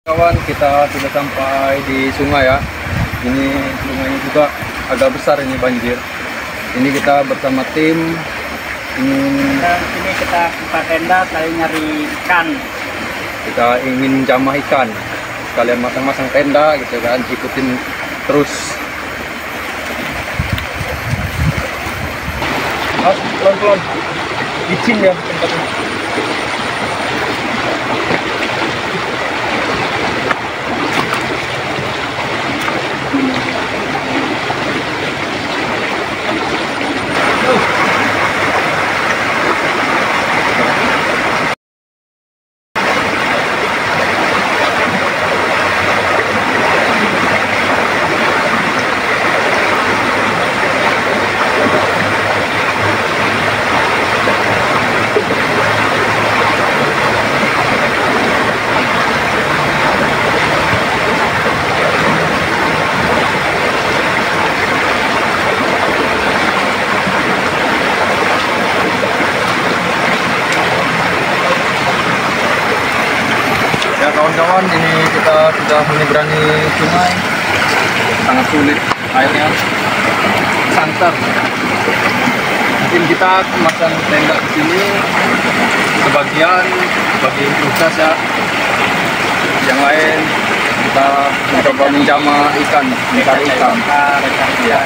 Kawan, kita sudah sampai di sungai ya. Ini sungainya juga agak besar ini banjir. Ini kita bersama tim Dan ini kita buka tenda sekali nyari ikan. kita ingin jamah ikan. Kalian masang-masang tenda gitu kan, ikutin terus. Pelan-pelan. Licin ya tempatnya. Ya kawan-kawan, ini kita sudah menyeberangi sungai. Sangat sulit airnya, santer. Mungkin kita masang tenda di sini sebagian bagi sukses ya. Yang lain kita mencoba menjamah ikan, mencari ikan. Ya.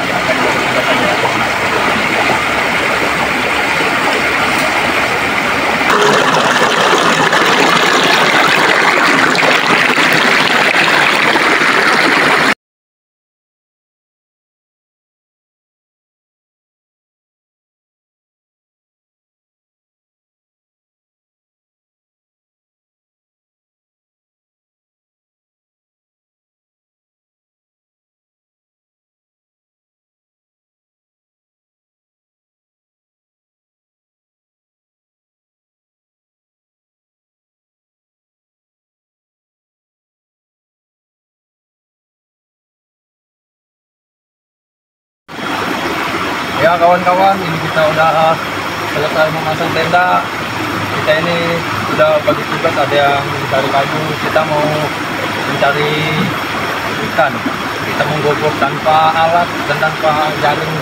Ya kawan-kawan, ini kita udah selesai memasang tenda. Kita ini sudah bagi tugas, ada yang mencari kayu, kita mau mencari ikan. Kita menggobok tanpa alat dan tanpa jaring.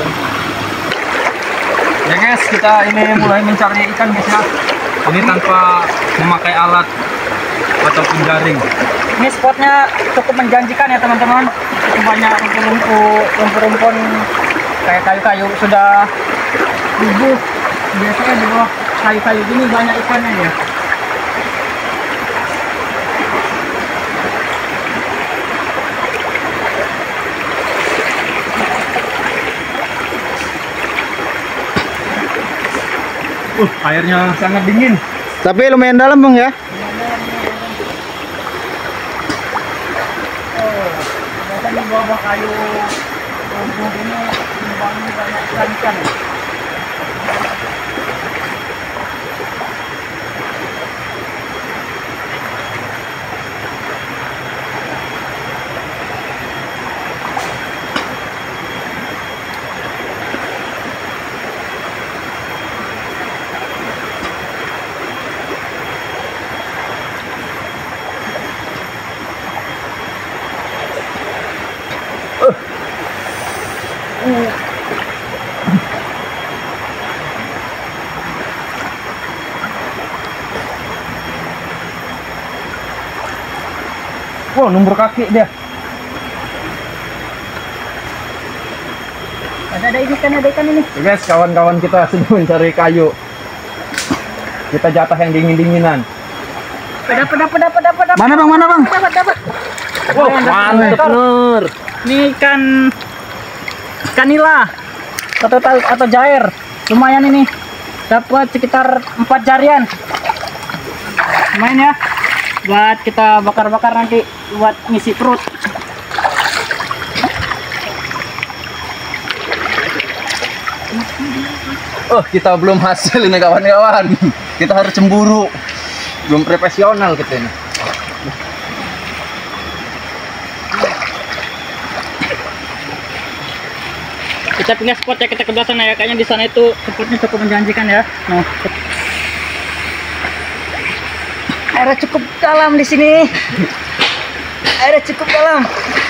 Ya guys, kita ini mulai mencari ikan guys ya. Ini tanpa memakai alat ataupun jaring. Ini spotnya cukup menjanjikan ya teman-teman. Cukup banyak rumput-rumput kayak kayu-kayu sudah gugur. Biasanya di bawah kayu-kayu gini banyak ikannya ya. Airnya sangat dingin. Tapi lumayan dalam bang ya. Biasanya di bawah kayu rumput ini banyak ikan-ikan. Wow, nomor kaki dia. Ada ikan ini. Guys, kawan-kawan kita sedang mencari kayu. Kita jatah yang dingin-dinginan. Dapat. Mana bang? Dapat. Wow, mantep Nur. Ini ikan nila atau jair. Lumayan ini. Dapat sekitar 4 jarian. Lumayan ya. Buat kita bakar-bakar nanti buat ngisi perut. Oh, kita belum hasil ini kawan-kawan. Kita harus cemburu. Belum profesional kita ini. Kita pindah spot ya, kita ke belah sana ya. Kayaknya di sana itu spotnya cukup menjanjikan ya. Nah, airnya cukup dalam di sini. Airnya cukup dalam.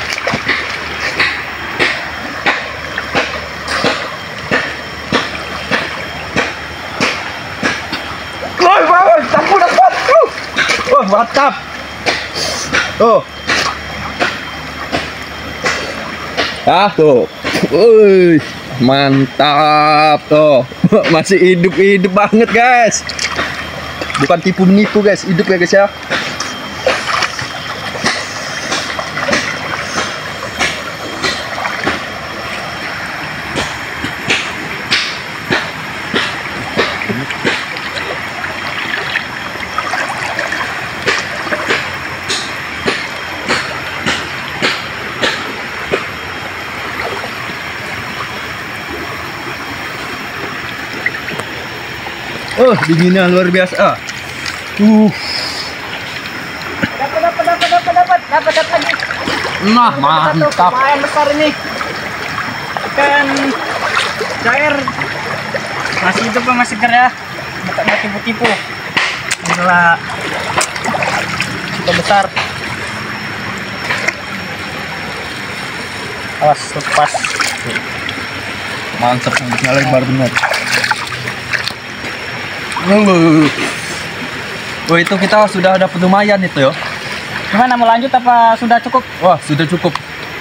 Wah, sapu dapat. Wah, mantap. Tuh. Tuh. Wih, mantap tuh. Masih hidup banget, guys. Bukan tipu menipu, guys. Hidup ya, guys ya. Dinginnya luar biasa. Dapat lagi. Nah, mantap. Lumayan besar ini. Ikan cair. Masih hidup masih segar ya. Bukan tipu-tipu. Inilah cukup besar. Awas lepas. Mantap, mulutnya lebar benar. Oh, itu kita sudah dapat lumayan itu ya. Gimana, mau lanjut apa sudah cukup? Wah, sudah cukup.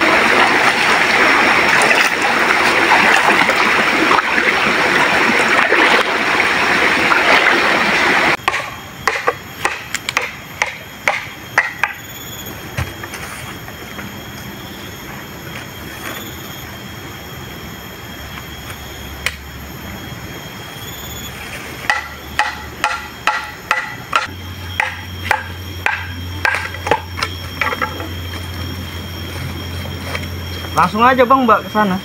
Langsung aja Bang, Mbak, ke sana.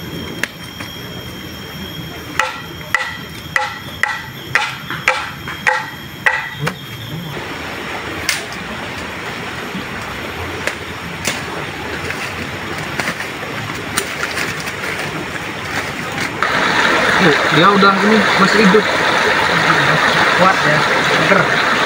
Dia udah ini masih hidup. Kuat ya, seger.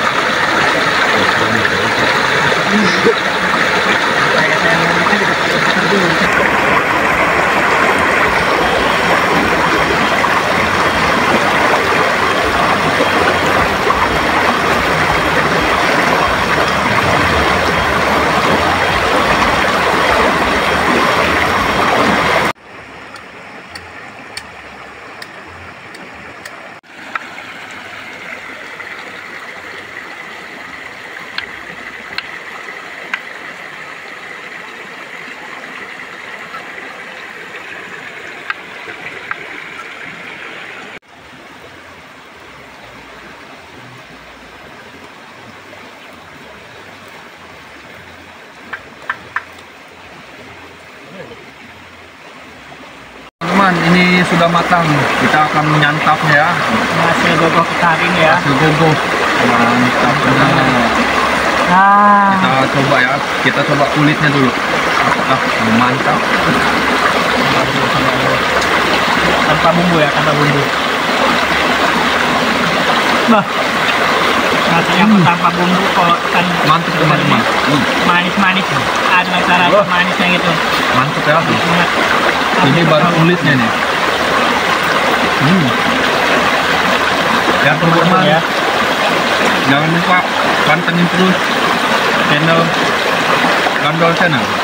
Teman, ini sudah matang. Kita akan menyantapnya ya. Hasil gogok kita hari ini ya. Hasil gogok. Mantap benar. Nah, Kita coba ya. Kita coba kulitnya dulu. Apakah mantap? tanpa bumbu ya, tanpa bumbu. Bah, rasanya pun tanpa bumbu kok kan Mantap teman-teman. manis-manis. Ada cara Wah. manisnya gitu. Mantap ya. Banget. Ini baru kulitnya nih. Ya teman-teman, ya. jangan lupa pantengin terus channel Gandol Channel.